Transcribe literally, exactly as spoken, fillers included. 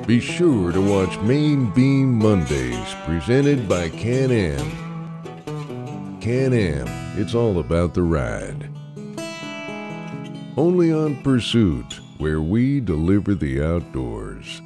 Be sure to watch Main Beam Mondays, presented by Can-Am. Can-Am, it's all about the ride. Only on Pursuit, where we deliver the outdoors.